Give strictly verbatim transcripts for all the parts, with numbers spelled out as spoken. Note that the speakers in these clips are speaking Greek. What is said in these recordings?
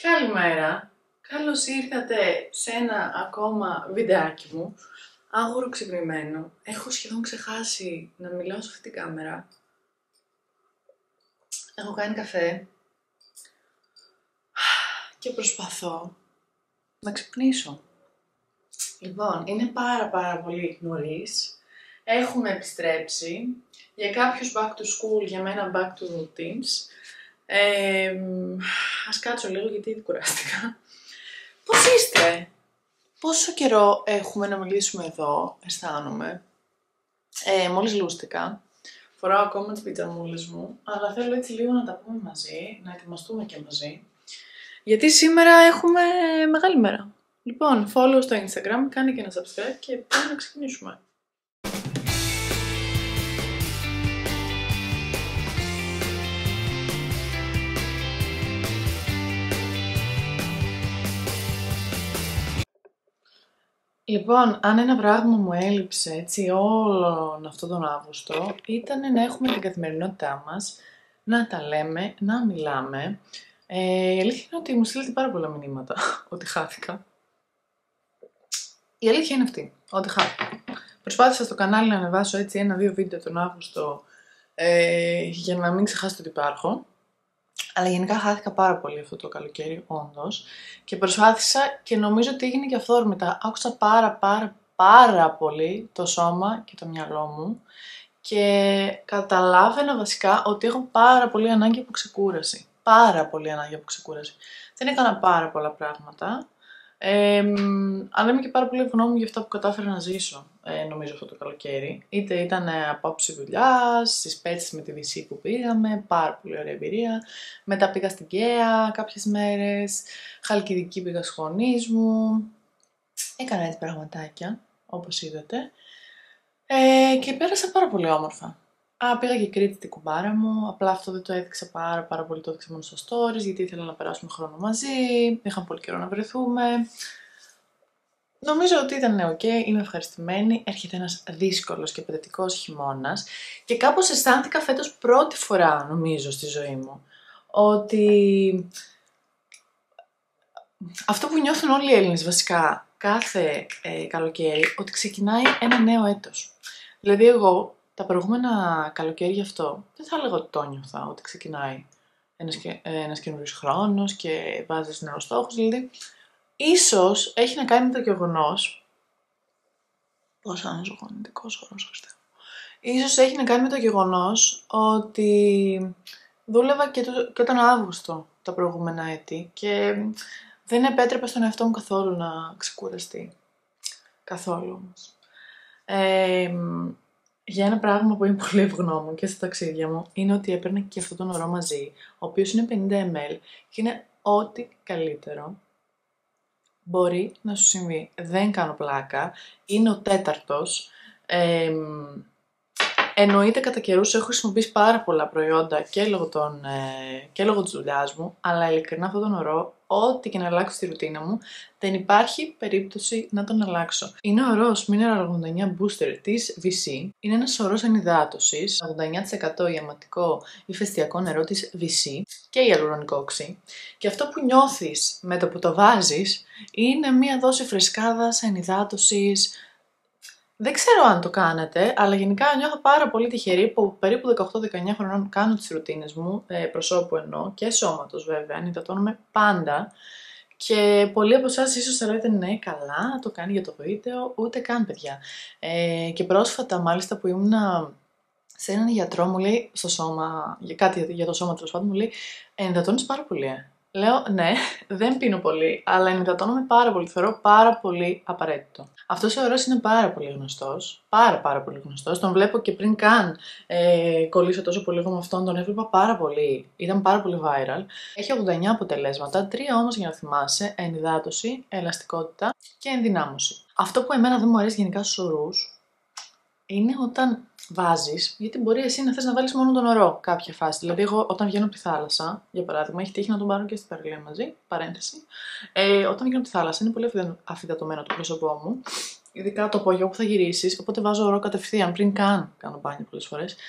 Καλημέρα, καλώς ήρθατε σε ένα ακόμα βιντεάκι μου. Άγουρο ξυπνημένο. Έχω σχεδόν ξεχάσει να μιλάω σε αυτή την κάμερα. Έχω κάνει καφέ και προσπαθώ να ξυπνήσω. Λοιπόν, είναι πάρα πάρα πολύ νωρίς. Έχουμε επιστρέψει. Για κάποιους back to school, για μένα back to routines. Ε, ας κάτσω λίγο γιατί ήδη κουράστηκα. Πώς είστε? Πόσο καιρό έχουμε να μιλήσουμε εδώ, αισθάνομαι. Ε, μόλις λούστηκα. Φοράω ακόμα τις πιτζαμούλες μου, αλλά θέλω έτσι λίγο να τα πούμε μαζί, να ετοιμαστούμε και μαζί. Γιατί σήμερα έχουμε μεγάλη μέρα. Λοιπόν, follow στο Instagram, κάνε και ένα subscribe και πάμε να ξεκινήσουμε. Λοιπόν, αν ένα πράγμα μου έλειψε έτσι όλον αυτόν τον Αύγουστο, ήταν να έχουμε την καθημερινότητά μας, να τα λέμε, να μιλάμε. Ε, η αλήθεια είναι ότι μου στείλετε πάρα πολλά μηνύματα ότι χάθηκα. Η αλήθεια είναι αυτή, ότι χάθηκα. Προσπάθησα στο κανάλι να ανεβάσω έτσι ένα-δύο βίντεο τον Αύγουστο ε, για να μην ξεχάσετε ότι υπάρχω. Αλλά γενικά χάθηκα πάρα πολύ αυτό το καλοκαίρι, όντως. Και προσπάθησα και νομίζω ότι έγινε και αυθόρμητα. Άκουσα πάρα πάρα πάρα πολύ το σώμα και το μυαλό μου. Και καταλάβαινα βασικά ότι έχω πάρα πολύ ανάγκη από ξεκούραση. Πάρα πολύ ανάγκη από ξεκούραση. Δεν έκανα πάρα πολλά πράγματα. Ε, αλλά είμαι και πάρα πολύ ευγνώμη για αυτά που κατάφερα να ζήσω, ε, νομίζω αυτό το καλοκαίρι. Είτε ήταν απόψη δουλειά, στις Πέτσες με τη βι σι που πήγαμε, πάρα πολύ ωραία εμπειρία. Μετά πήγα στην Καία κάποιες μέρες, Χαλκιδική πήγα στους γονείς μου. Έκανα έτσι πραγματάκια, όπως είδατε. Ε, και πέρασα πάρα πολύ όμορφα. Α, πήγα και Κρήτη την κουμπάρα μου, απλά αυτό δεν το έδειξα πάρα, πάρα πολύ, το έδειξα μόνο στα stories, γιατί ήθελα να περάσουμε χρόνο μαζί, είχαμε πολύ καιρό να βρεθούμε. Νομίζω ότι ήταν ok, είμαι ευχαριστημένη, έρχεται ένας δύσκολος και παιδευτικός χειμώνας και κάπως αισθάνθηκα φέτος πρώτη φορά, νομίζω, στη ζωή μου, ότι αυτό που νιώθουν όλοι οι Έλληνες βασικά κάθε ε, καλοκαίρι, ότι ξεκινάει ένα νέο έτος. Δηλαδή εγώ τα προηγούμενα καλοκαίρια αυτό, δεν θα έλεγα ότι το νιώθα, ότι ξεκινάει ένας, ένας καινούριος χρόνος και βάζεις νέους στόχους, δηλαδή ίσως έχει να κάνει με το γεγονός, πόσο αναζωογονητικός όρος, Χριστέ μου, ίσως έχει να κάνει με το γεγονός ότι δούλευα και, το, και τον Αύγουστο τα προηγούμενα έτη και δεν επέτρεπα στον εαυτό μου καθόλου να ξεκουραστεί, καθόλου όμως. Ε, Για ένα πράγμα που είμαι πολύ ευγνώμων και στα ταξίδια μου είναι ότι έπαιρνα και αυτόν τον νερό μαζί, ο οποίος είναι πενήντα μιλιλίτρα και είναι ό,τι καλύτερο μπορεί να σου συμβεί. Δεν κάνω πλάκα, είναι ο τέταρτος. Ε, εννοείται κατά καιρούς έχω χρησιμοποιήσει πάρα πολλά προϊόντα και λόγω, των, ε, και λόγω της δουλειάς μου, αλλά ειλικρινά αυτόν τον νερό, ό,τι και να αλλάξω στη ρουτίνα μου, δεν υπάρχει περίπτωση να τον αλλάξω. Είναι ο ροζ Mineral ογδόντα εννιά Booster της βι σι. Είναι ένας ορός ενυδάτωσης, ογδόντα εννιά τοις εκατό ιαματικό ηφαιστειακό νερό της βι σι και ιαλουρονικό οξύ. Και αυτό που νιώθεις με το που το βάζεις είναι μία δόση φρεσκάδας, ενυδάτωσης. Δεν ξέρω αν το κάνετε, αλλά γενικά νιώθω πάρα πολύ τυχερή που περίπου δεκαοκτώ δεκαεννιά χρονών κάνω τις ρουτίνες μου, ε, προσώπου εννοώ και σώματος βέβαια, ενυδατώνομαι πάντα. Και πολλοί από εσάς ίσως θα λέτε ναι, καλά, το κάνει για το βίντεο, ούτε καν παιδιά. Ε, και πρόσφατα μάλιστα που ήμουνα σε έναν γιατρό μου λέει στο σώμα, για κάτι για το σώμα τέλος πάντων, μου λέει ενυδατώνεις πάρα πολύ, ε. Λέω ναι, δεν πίνω πολύ, αλλά ενυδατώνομαι πάρα πολύ, θεωρώ πάρα πολύ απαραίτητο. Αυτός ο ορός είναι πάρα πολύ γνωστός, πάρα πάρα πολύ γνωστός, τον βλέπω και πριν καν ε, κολλήσω τόσο πολύ εγώ με αυτόν, τον έβλεπα πάρα πολύ, ήταν πάρα πολύ viral. Έχει ογδόντα εννιά αποτελέσματα, τρία όμως για να θυμάσαι, ενυδάτωση, ελαστικότητα και ενδυνάμωση. Αυτό που εμένα δεν μου αρέσει γενικά στους ορούς, είναι όταν βάζεις, γιατί μπορεί εσύ να θες να βάλεις μόνο τον νερό κάποια φάση. Δηλαδή, εγώ όταν βγαίνω από τη θάλασσα, για παράδειγμα, έχει τύχει να τον πάρω και στην παραλία μαζί, παρένθεση. Ε, όταν βγαίνω από τη θάλασσα, είναι πολύ αφυδατωμένο το πρόσωπό μου, ειδικά το απόγειο που θα γυρίσεις. Οπότε βάζω νερό κατευθείαν πριν καν κάνω μπάνιο πολλές φορές.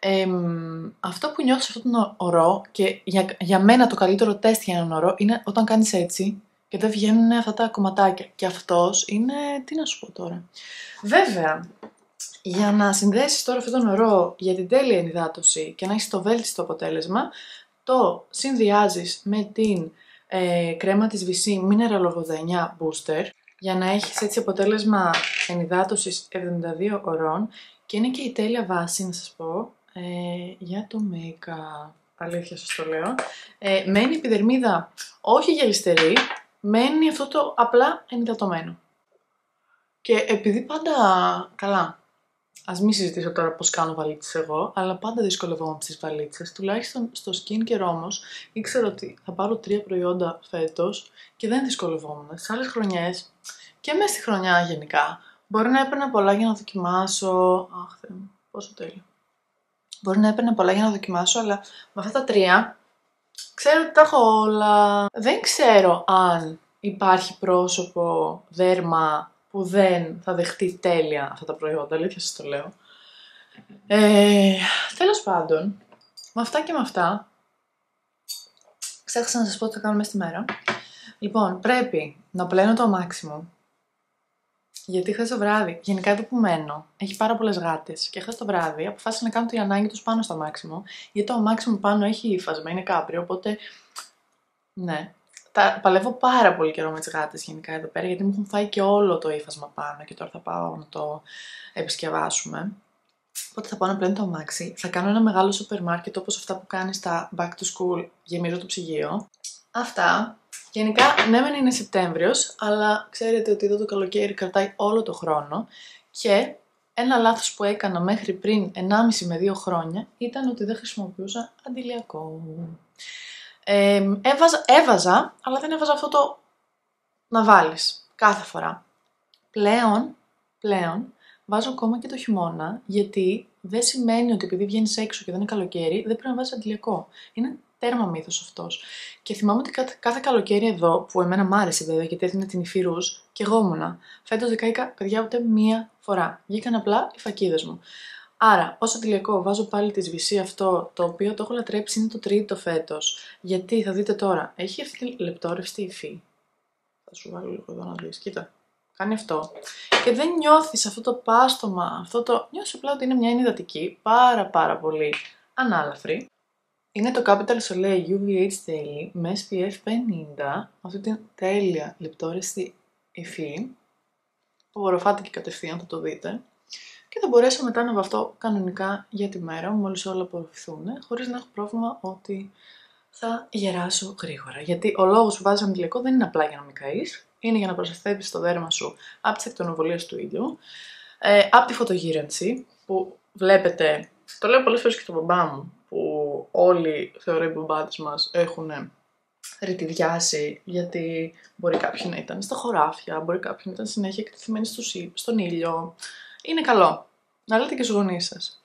Ε, αυτό που νιώθω σε αυτόν τον ορό και για, για μένα το καλύτερο τεστ για έναν ορό είναι όταν κάνεις έτσι και δεν βγαίνουν αυτά τα κομματάκια. Και αυτός είναι, τι να σου πω τώρα. Βέβαια, για να συνδέσεις τώρα αυτόν τον ορό για την τέλεια ενυδάτωση και να έχεις το βέλτιστο αποτέλεσμα, το συνδυάζεις με την ε, κρέμα της βι σι Mineral ογδόντα εννιά Booster για να έχεις έτσι αποτέλεσμα ενυδάτωσης εβδομήντα δύο ωρών και είναι και η τέλεια βάση, να σας πω, ε, για το make-up. Αλήθεια σας το λέω. Ε, μένει η επιδερμίδα όχι γελιστερή, μένει αυτό το απλά ενυδατωμένο. Και επειδή πάντα, καλά, ας μην συζητήσω τώρα πώς κάνω βαλίτσες εγώ, αλλά πάντα δυσκολευόμαι στις βαλίτσες. Τουλάχιστον στο skincare όμως ήξερα ότι θα πάρω τρία προϊόντα φέτος και δεν δυσκολευόμουν. Στις άλλες χρονιές και μέσα στη χρονιά γενικά μπορεί να έπαιρνα πολλά για να δοκιμάσω. Αχ, Θεέ μου, πόσο τέλειο. Μπορεί να έπαιρνα πολλά για να δοκιμάσω, αλλά με αυτά τα τρία ξέρω ότι τα έχω όλα. Δεν ξέρω αν υπάρχει πρόσωπο, δέρμα που δεν θα δεχτεί τέλεια αυτά τα προϊόντα, αλήθεια σας το λέω. Ε, τέλος πάντων, με αυτά και με αυτά, ξέχασα να σας πω τι θα κάνω μέσα στη μέρα. Λοιπόν, πρέπει να πλένω το αμάξι μου, γιατί χθες το βράδυ, γενικά εδώ που μένω, έχει πάρα πολλές γάτες και χθες το βράδυ αποφάσισα να κάνω την ανάγκη τους πάνω στο αμάξι μου, γιατί το αμάξι μου πάνω έχει ύφασμα, είναι κάπριο, οπότε, ναι. Τα, παλεύω πάρα πολύ καιρό με τις γάτες γενικά εδώ πέρα, γιατί μου έχουν φάει και όλο το ύφασμα πάνω και τώρα θα πάω να το επισκευάσουμε. Οπότε θα πάω να πλένω το αμάξι, θα κάνω ένα μεγάλο σούπερ μάρκετ όπως αυτά που κάνει στα back to school, γεμίζω το ψυγείο. Αυτά. Γενικά, ναι μεν είναι Σεπτέμβριος, αλλά ξέρετε ότι εδώ το καλοκαίρι κρατάει όλο το χρόνο και ένα λάθος που έκανα μέχρι πριν ενάμιση με δύο χρόνια ήταν ότι δεν χρησιμοποιούσα αντιλιακό. Ε, έβαζα, έβαζα, αλλά δεν έβαζα αυτό το να βάλεις κάθε φορά. Πλέον, πλέον, βάζω ακόμα και το χειμώνα, γιατί δεν σημαίνει ότι επειδή βγαίνεις έξω και δεν είναι καλοκαίρι, δεν πρέπει να βάζεις αντιλιακό. Είναι τέρμα μύθος αυτός. Και θυμάμαι ότι κάθε, κάθε καλοκαίρι εδώ, που εμένα μ' άρεσε βέβαια, γιατί έδινε την υφή ρούζ και εγώ ήμουνα. Φέτος δεν κάηκα, παιδιά, ούτε μία φορά. Βγήκαν απλά οι φακίδες μου. Άρα, ως αντιλιακό βάζω πάλι τη βι σι αυτό, το οποίο το έχω λατρέψει, είναι το τρίτο φέτος. Γιατί, θα δείτε τώρα, έχει αυτή τη λεπτόρευστη υφή. Θα σου βάλω λίγο εδώ να δεις, κοίτα. Κάνει αυτό. Και δεν νιώθεις αυτό το πάστομα, αυτό το... Νιώθεις απλά ότι είναι μια ενυδατική, πάρα πάρα πολύ ανάλαφρη. Είναι το Capital Soleil γιου βι έιτς Daily με ες πι εφ πενήντα, αυτή την τέλεια λεπτόρευστη υφή, που οροφάται και κατευθείαν, θα το δείτε. Και θα μπορέσω μετά να βαφτώ κανονικά για τη μέρα μου, μόλις όλα απορροφηθούν, χωρίς να έχω πρόβλημα ότι θα γεράσω γρήγορα. Γιατί ο λόγος που βάζεις αντιλιακό δεν είναι απλά για να μην καείς, είναι για να προστατεύεις το δέρμα σου από τις ακτινοβολίες του ήλιου, ε, από τη φωτογύρανση, που βλέπετε, το λέω πολλές φορές και στον μπαμπά μου, που όλοι θεωρώ οι μπαμπάδες μας έχουν ρητιδιάσει, γιατί μπορεί κάποιοι να ήταν στα χωράφια, μπορεί κάποιοι να ήταν συνέχεια εκτεθειμένοι στον ήλιο. Είναι καλό να λέτε και στους γονείς σας.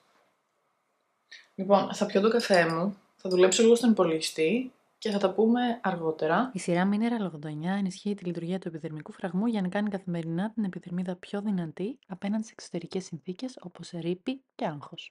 Λοιπόν, θα πιω το καφέ μου, θα δουλέψω λίγο στον υπολογιστή και θα τα πούμε αργότερα. Η σειρά Mineral ογδόντα εννιά ενισχύει τη λειτουργία του επιδερμικού φραγμού για να κάνει καθημερινά την επιδερμίδα πιο δυνατή απέναντι σε εξωτερικές συνθήκες όπως ρήπη και άγχος.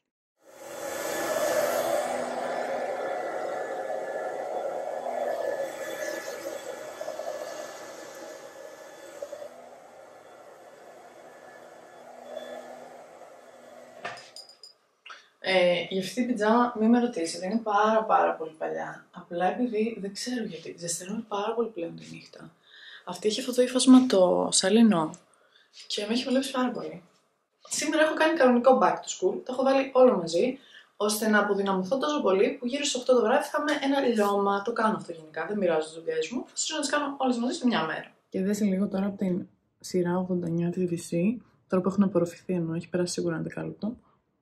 Ε, για αυτή την πιτζάμα μην με ρωτήσετε, είναι πάρα πάρα πολύ παλιά. Απλά επειδή δεν ξέρω γιατί, ζεσθενούμε πάρα πολύ πλέον τη νύχτα. Αυτή έχει αυτό το ύφασμα το σαλινό και με έχει βολέψει πάρα πολύ. Σήμερα έχω κάνει κανονικό back to school, το έχω βάλει όλο μαζί, ώστε να αποδυναμωθώ τόσο πολύ που γύρω στις οκτώ το βράδυ θα είμαι ένα λιώμα. Το κάνω αυτό γενικά, δεν μοιράζω τις δουλειές μου, θα να τις κάνω όλες μαζί σε μια μέρα. Και δες λίγο τώρα από την σειρά ογδόντα εννιά της βι σι, τώρα που έχουν απορροφηθεί ενώ έχει περάσει σίγουρα ένα δεκάλεπτο.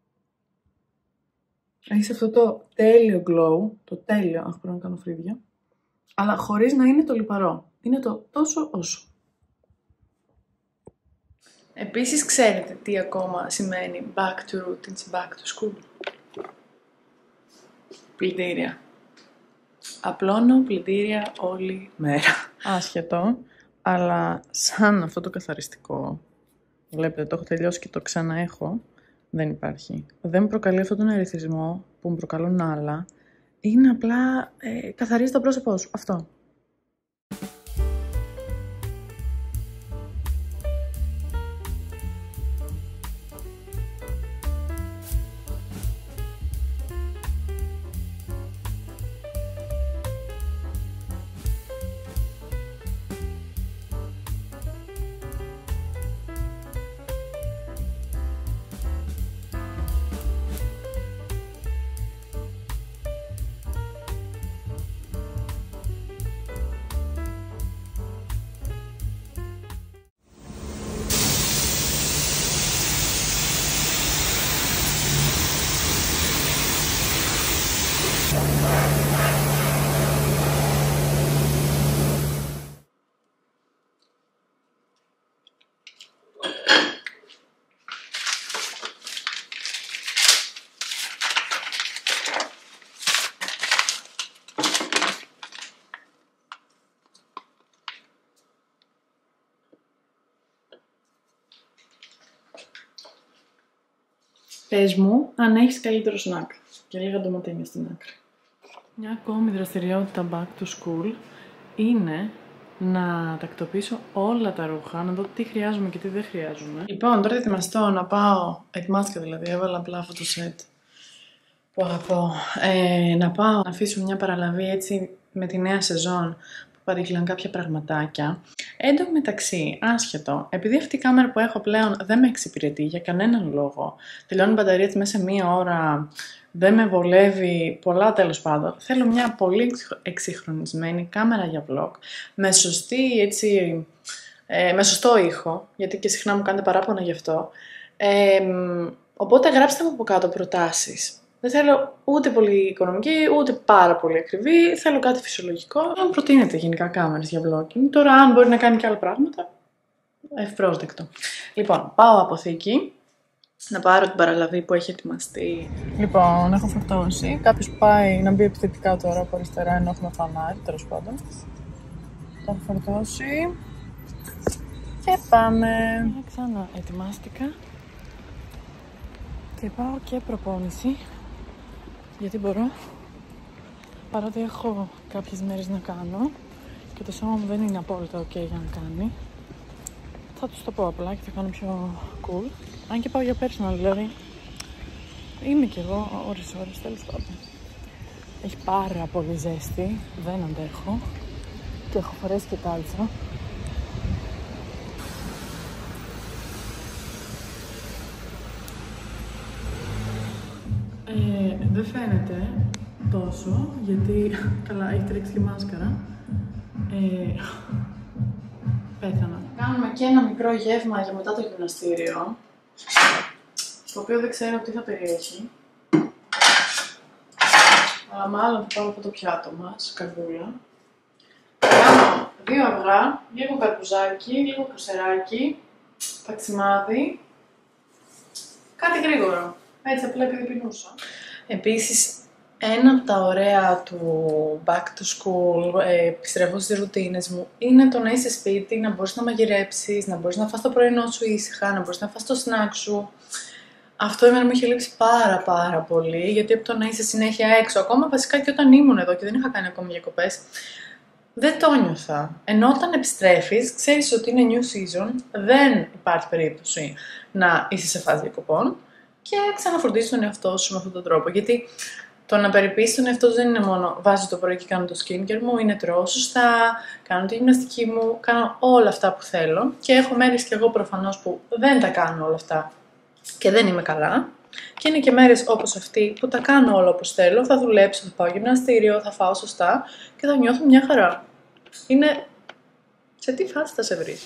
Έχεις αυτό το τέλειο glow, το τέλειο, αχ πρέπει να κάνω φρύδια, αλλά χωρίς να είναι το λιπαρό. Είναι το τόσο όσο. Επίσης ξέρετε τι ακόμα σημαίνει back to routines, back to school. Πλυντήρια. Απλώνω πλυντήρια όλη μέρα. Άσχετο, αλλά σαν αυτό το καθαριστικό, βλέπετε το έχω τελειώσει και το ξαναέχω, Δεν υπάρχει. Δεν μου προκαλεί αυτόν τον ερεθισμό που μου προκαλούν άλλα. Είναι απλά ε, καθαρίζει το πρόσωπό σου. Αυτό. Πες μου αν έχεις καλύτερο σνακ και λίγα ντοματένια στην άκρη. Μια ακόμη δραστηριότητα back to school είναι να τακτοποιήσω όλα τα ρούχα, να δω τι χρειάζομαι και τι δεν χρειάζομαι. Λοιπόν, τώρα ετοιμαστώ να πάω, ετοιμάστηκα δηλαδή, έβαλα απλά αυτό το σετ που αγαπώ, ε, να πάω να αφήσω μια παραλαβή έτσι με τη νέα σεζόν που παρήγγειλαν κάποια πραγματάκια. Εν τω μεταξύ, άσχετο, επειδή αυτή η κάμερα που έχω πλέον δεν με εξυπηρετεί για κανέναν λόγο, τελειώνει η μπαταρία της μέσα σε μία ώρα, δεν με βολεύει, πολλά τέλος πάντων, θέλω μια πολύ εξυγχρονισμένη κάμερα για vlog, με σωστή έτσι, ε, με σωστό ήχο, γιατί και συχνά μου κάνετε παράπονα γι' αυτό. Ε, οπότε γράψτε μου από κάτω προτάσεις. Δεν θέλω ούτε πολύ οικονομική, ούτε πάρα πολύ ακριβή. Θέλω κάτι φυσιολογικό. Αν προτείνετε γενικά κάμερες για vlogging. Τώρα, αν μπορεί να κάνει και άλλα πράγματα, ευπρόσδεκτο. Λοιπόν, πάω αποθήκη. Να πάρω την παραλαβή που έχει ετοιμαστεί. Λοιπόν, έχω φορτώσει. Κάποιος που πάει να μπει επιθετικά τώρα από αριστερά, ενώ έχουμε φανάρι, τέλος πάντων. Το έχω φορτώσει. Και πάμε. Ξανά ετοιμάστηκα. Και πάω και προπόνηση. Γιατί μπορώ, παρότι έχω κάποιες μέρες να κάνω και το σώμα μου δεν είναι απόλυτα ok για να κάνει, θα τους το πω απλά και θα κάνω πιο cool. Αν και πάω για personal, δηλαδή είμαι κι εγώ ώρες ώρες, τέλος πάντων. Έχει πάρα πολύ ζέστη, δεν αντέχω και έχω φορέσει και κάλτσα. Ε, δεν φαίνεται τόσο, γιατί καλά έχει τρέξει και μάσκαρα. Ε, πέθανα. Κάνουμε και ένα μικρό γεύμα για μετά το γυμναστήριο, το οποίο δεν ξέρω τι θα περιέχει. Αλλά μάλλον θα πάρω από το πιάτο μας, καρδούλα. Κάνω δύο αυγά, λίγο καρπουζάκι, λίγο κρουσεράκι, παξιμάδι, κάτι γρήγορο. Έτσι απλά επειδή πεινούσα. Επίσης, ένα από τα ωραία του back to school, ε, επιστρέφω στις ρουτίνες μου, είναι το να είσαι σπίτι, να μπορείς να μαγειρέψεις, να μπορείς να φας το πρωινό σου ήσυχα, να μπορείς να φας το σνακ σου. Αυτό εμένα μου είχε λείψει πάρα πάρα πολύ, γιατί από το να είσαι συνέχεια έξω, ακόμα βασικά και όταν ήμουν εδώ και δεν είχα κάνει ακόμη διακοπές, δεν το νιώθα. Ενώ όταν επιστρέφεις, ξέρεις ότι είναι new season, δεν υπάρχει περίπτωση να είσαι σε φάση διακοπών και ξαναφροντίζεις τον εαυτό σου με αυτόν τον τρόπο. Γιατί το να περιποιήσεις τον εαυτό σου δεν είναι μόνο βάζω το πρωί και κάνω το skincare μου, είναι τρώω σωστά, κάνω τη γυμναστική μου, κάνω όλα αυτά που θέλω και έχω μέρες κι εγώ προφανώς που δεν τα κάνω όλα αυτά και δεν είμαι καλά. Και είναι και μέρες όπως αυτή που τα κάνω όλα όπως θέλω, θα δουλέψω, θα πάω γυμναστήριο, θα φάω σωστά και θα νιώθω μια χαρά. Είναι σε τι φάση θα σε βρεις.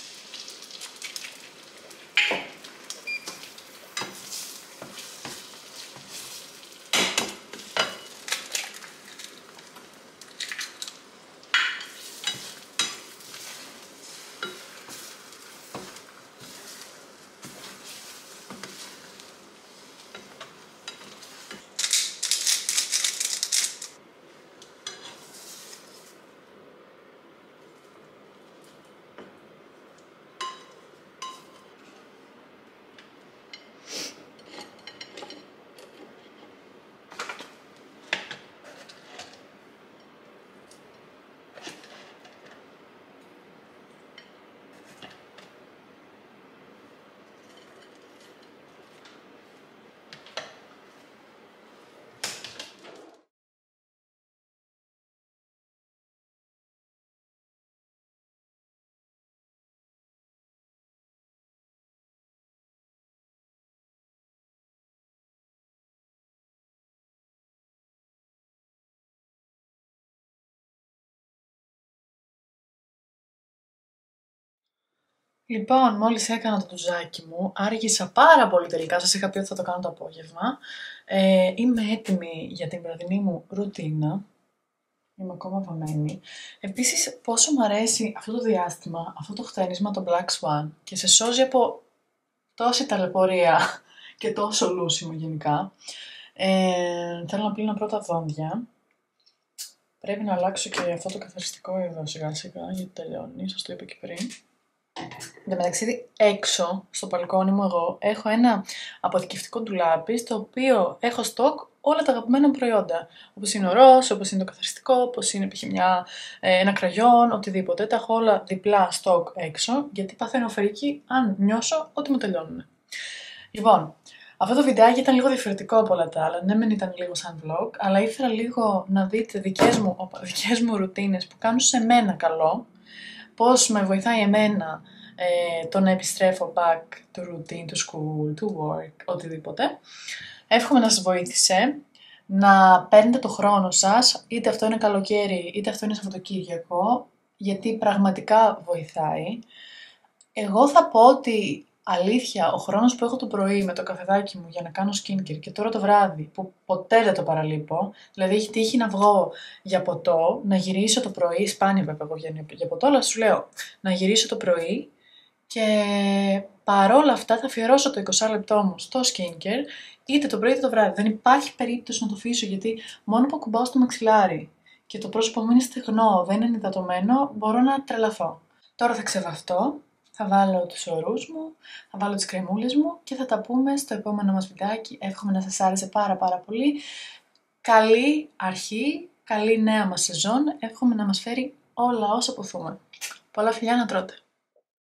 Λοιπόν, μόλις έκανα το ντουζάκι μου, άργησα πάρα πολύ τελικά, σας είχα πει ότι θα το κάνω το απόγευμα. Ε, είμαι έτοιμη για την βραδινή μου ρουτίνα. Είμαι ακόμα βαμμένη. Επίσης, πόσο μου αρέσει αυτό το διάστημα, αυτό το χτένισμα, το Black Swan, και σε σώζει από τόση ταλαιπωρία και τόσο λούσιμο γενικά. Ε, θέλω να πλύνω πρώτα δόντια. Πρέπει να αλλάξω και αυτό το καθαριστικό εδώ σιγά σιγά, γιατί τελειώνει, σας το είπα και πριν. Εν τω μεταξύ, έξω στο μπαλκόνι μου εγώ έχω ένα αποθηκευτικό ντουλάπι, στο οποίο έχω στοκ όλα τα αγαπημένα μου προϊόντα. Όπως είναι ο ροζ, όπως είναι το καθαριστικό, όπως είναι π.χ. μια, ε, ένα κραγιόν, οτιδήποτε. Τα έχω όλα διπλά στοκ έξω, γιατί παθαίνω φρίκι αν νιώσω ότι μου τελειώνουν. Λοιπόν, αυτό το βιντεάκι ήταν λίγο διαφορετικό από όλα τα άλλα. Ναι, μεν ήταν λίγο σαν vlog, αλλά ήθελα λίγο να δείτε δικές μου, οπα, δικές μου ρουτίνες που κάνουν σε μένα καλό, πώς με βοηθάει εμένα ε, το να επιστρέφω back to routine, to school, to work, οτιδήποτε. Εύχομαι να σας βοήθησε, να παίρνετε το χρόνο σας, είτε αυτό είναι καλοκαίρι, είτε αυτό είναι Σαββατοκύριακο, γιατί πραγματικά βοηθάει. Εγώ θα πω ότι αλήθεια, ο χρόνος που έχω το πρωί με το καφεδάκι μου για να κάνω skincare και τώρα το βράδυ, που ποτέ δεν το παραλείπω, δηλαδή έχει τύχει να βγω για ποτό, να γυρίσω το πρωί, σπάνια βέβαια εγώ βγαίνω για ποτό, αλλά σου λέω, να γυρίσω το πρωί και παρόλα αυτά θα αφιερώσω το είκοσι λεπτό μου στο skincare, είτε το πρωί είτε το βράδυ. Δεν υπάρχει περίπτωση να το αφήσω, γιατί μόνο που ακουμπάω στο μαξιλάρι και το πρόσωπο μου είναι στεγνό, δεν είναι υδατωμένο, μπορώ να τρελαθώ. Τώρα θα ξεβαφτώ. Θα βάλω τους ορούς μου, θα βάλω τις κρεμούλες μου και θα τα πούμε στο επόμενο μας βιντεάκι. Εύχομαι να σας άρεσε πάρα πάρα πολύ. Καλή αρχή, καλή νέα μας σεζόν. Εύχομαι να μας φέρει όλα όσα ποθούμε. Πολλά φιλιά να τρώτε.